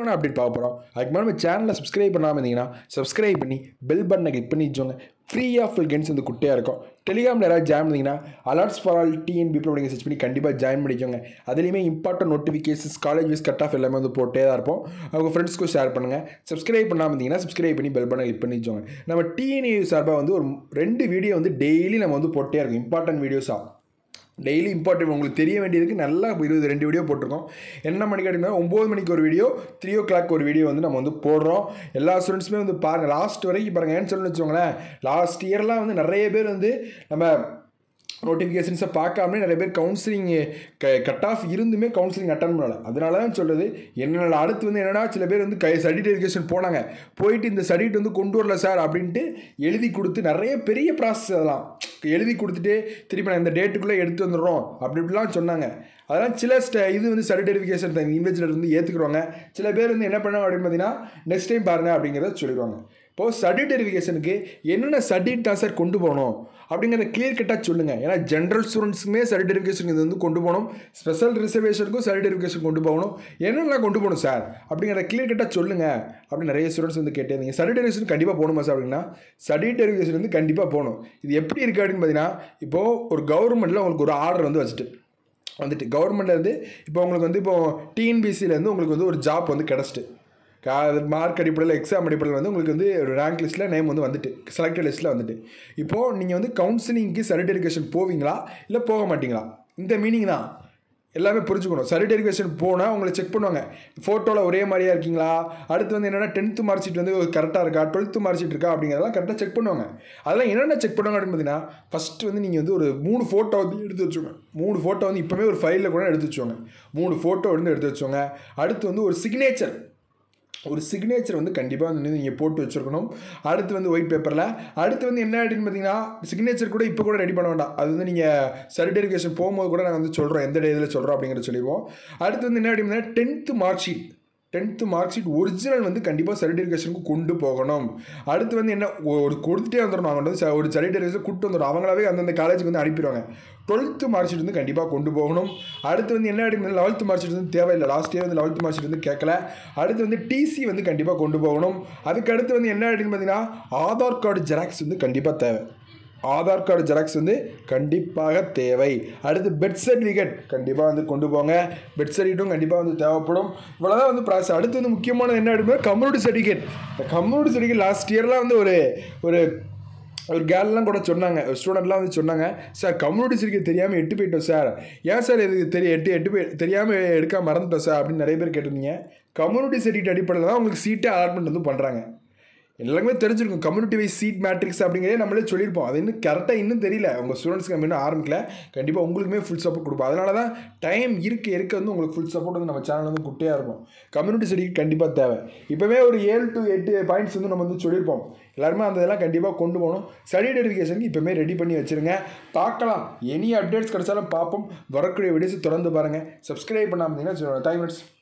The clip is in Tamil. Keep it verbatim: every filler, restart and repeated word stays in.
update பார்க்க போறோம். அதுக்கு முன்னாடி நம்ம சேனலை சப்ஸ்கிரைப் பண்ணாம இருந்தீங்கன்னா சப்ஸ்கிரைப் பண்ணி பெல் பட்டனை கிளிக் பண்ணி வச்சுக்கோங்க. ஃப்ரீயாக ஃபுல் கென்ஸ் வந்து குட்டியாக இருக்கும். டெலிகிராமில் யாராவது ஜாயின் பண்ணிங்கன்னா alerts for all TN people அப்படிங்க சர்ச் பண்ணி கண்டிப்பாக ஜாயின் பண்ணிக்கோங்க. அதுலேயுமே important notifications college wise cut off எல்லாமே வந்து போட்டே தான் இருப்போம். அவங்க ஃப்ரெண்ட்ஸ்க்கும் ஷேர் பண்ணுங்கள். சப்ஸ்கிரைப் பண்ணாமல் இருந்தீங்கன்னா சப்ஸ்கிரைப் பண்ணி பெல் பட்டனை கிளிக் பண்ணி வச்சுக்கோங்க. நம்ம டிஎன்ஏ சார்பாக வந்து ஒரு ரெண்டு வீடியோ வந்து டெய்லி நம்ம வந்து போட்டே இருக்கோம். இம்பார்ட்டன்ட் வீடியோஸாக டெய்லி இம்பார்ட்டன்ட் உங்களுக்கு தெரிய வேண்டியதுக்கு நல்லா இருபது ரெண்டு வீடியோ போட்டிருக்கோம். என்ன மணிக்கு அப்படின்னா ஒம்பது மணிக்கு ஒரு வீடியோ, த்ரீ ஓ கிளாக் ஒரு வீடியோ வந்து நம்ம வந்து போடுறோம். எல்லா ஸ்டூடெண்ட்ஸுமே வந்து பாருங்கள், லாஸ்ட் வரைக்கும் பாருங்கள். ஏன்னு சொல்லி வச்சுக்கோங்களேன், லாஸ்ட் இயர்லாம் வந்து நிறைய பேர் வந்து நம்ம நோட்டிஃபிகேஷன்ஸை பார்க்காமலே நிறைய பேர் கவுன்சிலிங் க கட் ஆஃப் இருந்துமே கவுன்சிலிங் அட்டன் பண்ணலை. அதனால தான் சொல்கிறது. என்னென்ன அடுத்து வந்து என்னென்னா சில பேர் வந்து கை சர்டிஃபிகேஷன் போனாங்க, போயிட்டு இந்த சர்டிஃபிகேட் வந்து கொண்டு வரல சார் அப்படின்ட்டு எழுதி கொடுத்து நிறைய பெரிய ப்ராசஸ் அதெல்லாம் எழுதி கொடுத்துட்டு திருப்பி நான் இந்த டேட்டுக்குள்ளே எடுத்து வந்துடுறோம் அப்படி இப்படிலாம் சொன்னாங்க. அதெல்லாம் சில ஸ்ட இது வந்து சர்டிஃபிகேஷன் இன்வெஸ்டர் வந்து ஏற்றுக்குருவாங்க. சில பேர் வந்து என்ன பண்ணாங்க அப்படின்னு பார்த்தீங்கன்னா நெக்ஸ்ட் டைம் பாருங்கள் அப்படிங்கிறத சொல்லிடுவாங்க. இப்போது சர்டிஃபிகேஷனுக்கு என்னென்ன சர்டிஃபிகேட் தான் சார் கொண்டு போகணும் அப்படிங்கிறத கிளியர் கட்டாக சொல்லுங்கள். ஏன்னா ஜென்ரல் ஸ்டூடெண்ட்ஸுமே சர்டிஃபிகேஷன் இது வந்து கொண்டு போகணும், ஸ்பெஷல் ரிசர்வேஷனுக்கும் சர்டிஃபிகேஷன் கொண்டு போகணும். என்னென்னலாம் கொண்டு போகணும் சார் அப்படிங்கிறத கிளியர் கட்டாக சொல்லுங்கள் அப்படின்னு நிறைய ஸ்டூடெண்ட்ஸ் வந்து கேட்டிருந்தீங்க. சர்டிஃபிகேஷன் கண்டிப்பாக போகணுமா சார் அப்படின்னா சர்டிஃபிகேஷன் வந்து கண்டிப்பாக போகணும். இது எப்படி இருக்குது அப்படின்னு பார்த்தீங்கன்னா, இப்போது ஒரு கவர்மெண்ட்டில் உங்களுக்கு ஒரு ஆர்டர் வந்து வச்சுட்டு வந்துட்டு கவர்மெண்ட்லேருந்து இப்போ உங்களுக்கு வந்து இப்போது டிஎன்பிசியிலேருந்து உங்களுக்கு வந்து ஒரு ஜாப் வந்து கிடச்சிட்டு மார்க் அடிப்படையில் எக்ஸாம் அடிப்படையில் வந்து உங்களுக்கு வந்து ஒரு ரேங்க் லிஸ்ட்டில் நேம் வந்து வந்துட்டு செலக்டட் லிஸ்ட்டில் வந்துட்டு இப்போது நீங்கள் வந்து கவுன்சிலிங்க்கு சர்டிஃபிகேஷன் போவீங்களா இல்லை போக மாட்டிங்களா? இந்த மீனிங் தான் எல்லாமே புரிஞ்சுக்கணும். சர்டிஃபிகேஷன் போனால் உங்களை செக் பண்ணுவாங்க, ஃபோட்டோவில் ஒரே மாதிரியாக இருக்கீங்களா, அடுத்து வந்து என்னென்னா டென்த்து மார்க் ஷீட் வந்து கரெக்டாக இருக்கா, டுவெல்த்து மார்க் ஷீட் இருக்கா அப்படிங்கிறதெல்லாம் கரெக்டாக செக் பண்ணுவாங்க. அதெல்லாம் என்னென்ன செக் பண்ணுவாங்க அப்படின்னு பார்த்தீங்கன்னா, ஃபஸ்ட்டு வந்து நீங்கள் வந்து ஒரு மூணு ஃபோட்டோ வந்து எடுத்து வச்சுக்கோங்க. மூணு ஃபோட்டோ வந்து இப்போவே ஒரு ஃபைலில் கூட எடுத்து வச்சுக்கோங்க. மூணு ஃபோட்டோ வந்து எடுத்து வச்சுக்கோங்க. அடுத்து வந்து ஒரு சிக்னேச்சர் ஒரு சிக்னேச்சர் வந்து கண்டிப்பாக வந்து நீங்கள் போட்டு வச்சுருக்கணும். அடுத்து வந்து ஒயிட் பேப்பரில் அடுத்து வந்து என்ன அப்படின்னு பார்த்தீங்கன்னா, சிக்னேச்சர் கூட இப்போ கூட ரெடி பண்ண வேண்டாம். அது வந்து நீங்கள் சர்டிஃபிகேஷன் போகும்போது கூட நாங்கள் வந்து சொல்கிறோம், எந்த இதில் சொல்கிறோம் அப்படிங்கிறத சொல்லிடுவோம். அடுத்து வந்து என்ன அப்படின்னு பார்த்தீங்கன்னா, tenth mark sheet tenth mark sheet original வந்து கண்டிப்பாக சர்டிஃபிகேஷனுக்கு கொண்டு போகணும். அடுத்து வந்து என்ன ஒரு கொடுத்துட்டே வந்துடணும். அவங்க வந்து ஒரு சர்டிஃபிகேஷன் கூப்பிட்டு வந்துடும். அவங்களாவே அந்தந்த காலேஜுக்கு வந்து அனுப்பிடுவாங்க. டுவெல்த்து மார்க் ஷீட் வந்து கண்டிப்பாக கொண்டு போகணும். அடுத்து வந்து என்ன அப்படின்னு லெவல்த்து மார்க் ஷீட் வந்து தேவையில்லை. லாஸ்ட் இயர் வந்து லெவல்த்து மார்க் ஷீட் வந்து கேட்கல. அடுத்து வந்து டிசி வந்து கண்டிப்பாக கொண்டு போகணும். அதுக்கு அடுத்து வந்து என்ன அப்படின்னு பார்த்தீங்கன்னா, ஆதார் கார்டு ஜெராக்ஸ் வந்து கண்டிப்பாக தேவை. ஆதார் கார்டு ஜெராக்ஸ் வந்து கண்டிப்பாக தேவை. அடுத்து பெர்த் சர்டிஃபிகேட் கண்டிப்பாக வந்து கொண்டு போங்க. பெர்த் சர்டிஃபிகேட்டும் கண்டிப்பாக வந்து தேவைப்படும். இவ்வளோதான் வந்து ப்ராசஸ். அடுத்து வந்து முக்கியமானது என்ன அப்படின்னா, கம்யூனிட்டி சர்டிஃபிகேட். இந்த கம்யூனிட்டி சர்டிஃபிகேட் லாஸ்ட் இயர்லாம் வந்து ஒரு ஒரு ஒரு கேர்லாம் கூட சொன்னாங்க, ஸ்டூடெண்ட்லாம் வந்து சொன்னாங்க, சார் கம்யூனிட்டி சர்டிஃபிகேட் தெரியாமல் எட்டு போயிட்டோம் சார், ஏன் சார் இது தெரிய எட்டு எட்டு போய் தெரியாமல் எடுக்க மறந்துட்டோம் சார் அப்படின்னு நிறைய பேர் கேட்டிருந்தீங்க. கம்யூனிட்டி சர்டிஃபிகேட் அடிப்படையில் தான் உங்களுக்கு சீட்டே அலாட்மெண்ட் வந்து பண்ணுறாங்க. எல்லாருமே தெரிஞ்சிருக்கும் கம்யூனிட்டி வைஸ் சீட் மேட்ரிக்ஸ் அப்படிங்கிறதே நம்மளே சொல்லியிருப்போம். அது இன்னும் கரெக்டாக இன்னும் தெரியல, உங்கள் ஸ்டூடெண்ட்ஸ்க்கு நம்ம இன்னும் ஆரம்பிக்கல. கண்டிப்பாக உங்களுக்குமே ஃபுல் சப்போர்ட் கொடுப்போம். அதனால தான் டைம் இருக்க இருக்க வந்து உங்களுக்கு ஃபுல் சப்போர்ட் வந்து நம்ம சேனல் வந்து குட்டியாக இருக்கும். கம்யூனிட்டி சர்டிஃபிகேட் கண்டிப்பாக தேவை. இப்போவே ஒரு ஏழு டு எட்டு பாயிண்ட்ஸ் வந்து நம்ம வந்து சொல்லியிருப்போம். எல்லாருமே அந்த இதெல்லாம் கண்டிப்பாக கொண்டு போகணும். சர்டிஃபிகேஷனுக்கு இப்போமே ரெடி பண்ணி வச்சுருங்க. பார்க்கலாம், எனி அப்டேட்ஸ் கிடைச்சாலும் பார்ப்போம். வரக்கூடிய வீடியோஸ் தொடர்ந்து பாருங்கள். சப்ஸ்கிரைப் பண்ணாமல் இருந்தீங்கன்னா தேங்க்ஸ்.